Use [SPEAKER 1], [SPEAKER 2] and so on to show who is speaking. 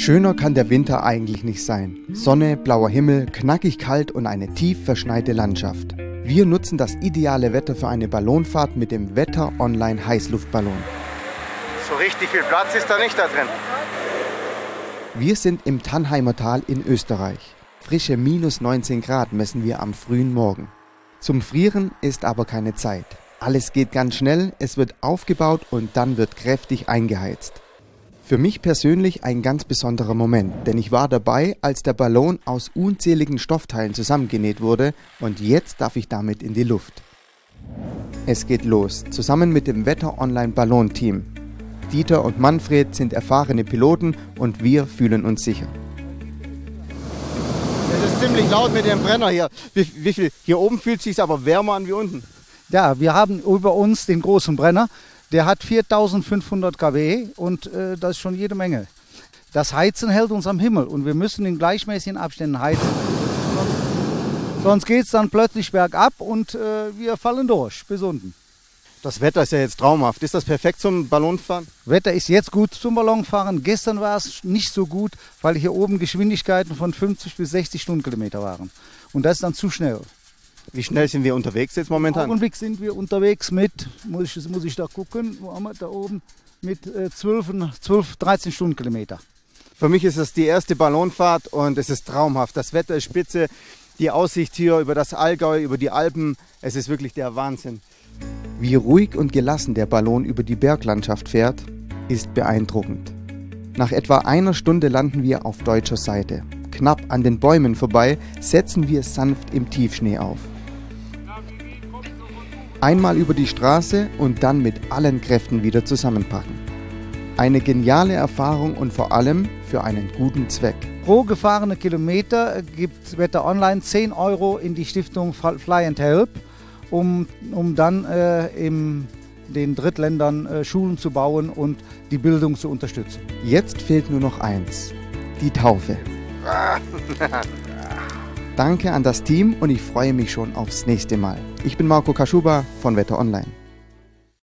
[SPEAKER 1] Schöner kann der Winter eigentlich nicht sein. Sonne, blauer Himmel, knackig kalt und eine tief verschneite Landschaft. Wir nutzen das ideale Wetter für eine Ballonfahrt mit dem Wetter Online Heißluftballon.
[SPEAKER 2] So richtig viel Platz ist da nicht da drin.
[SPEAKER 1] Wir sind im Tannheimer Tal in Österreich. Frische -19 Grad messen wir am frühen Morgen. Zum Frieren ist aber keine Zeit. Alles geht ganz schnell, es wird aufgebaut und dann wird kräftig eingeheizt. Für mich persönlich ein ganz besonderer Moment, denn ich war dabei, als der Ballon aus unzähligen Stoffteilen zusammengenäht wurde und jetzt darf ich damit in die Luft. Es geht los, zusammen mit dem Wetter Online Ballon Team. Dieter und Manfred sind erfahrene Piloten und wir fühlen uns sicher.
[SPEAKER 2] Es ist ziemlich laut mit dem Brenner hier. Wie viel? Hier oben fühlt es sich aber wärmer an wie unten.
[SPEAKER 3] Ja, wir haben über uns den großen Brenner. Der hat 4500 kW und das ist schon jede Menge. Das Heizen hält uns am Himmel und wir müssen in gleichmäßigen Abständen heizen. Sonst geht es dann plötzlich bergab und wir fallen durch bis unten.
[SPEAKER 2] Das Wetter ist ja jetzt traumhaft. Ist das perfekt zum Ballonfahren?
[SPEAKER 3] Wetter ist jetzt gut zum Ballonfahren. Gestern war es nicht so gut, weil hier oben Geschwindigkeiten von 50 bis 60 Stundenkilometer waren. Und das ist dann zu schnell.
[SPEAKER 2] Wie schnell sind wir unterwegs jetzt momentan?
[SPEAKER 3] Im Augenblick sind wir unterwegs mit, muss ich da gucken, wo haben wir da oben, mit 13 Stundenkilometer.
[SPEAKER 2] Für mich ist es die erste Ballonfahrt und es ist traumhaft. Das Wetter ist spitze, die Aussicht hier über das Allgäu, über die Alpen, es ist wirklich der Wahnsinn.
[SPEAKER 1] Wie ruhig und gelassen der Ballon über die Berglandschaft fährt, ist beeindruckend. Nach etwa einer Stunde landen wir auf deutscher Seite. Knapp an den Bäumen vorbei setzen wir sanft im Tiefschnee auf. Einmal über die Straße und dann mit allen Kräften wieder zusammenpacken. Eine geniale Erfahrung und vor allem für einen guten Zweck.
[SPEAKER 3] Pro gefahrene Kilometer gibt Wetter Online 10 € in die Stiftung Fly and Help, um dann in den Drittländern Schulen zu bauen und die Bildung zu unterstützen.
[SPEAKER 1] Jetzt fehlt nur noch eins: die Taufe. Danke an das Team und ich freue mich schon aufs nächste Mal. Ich bin Marco Kaschuba von Wetter Online.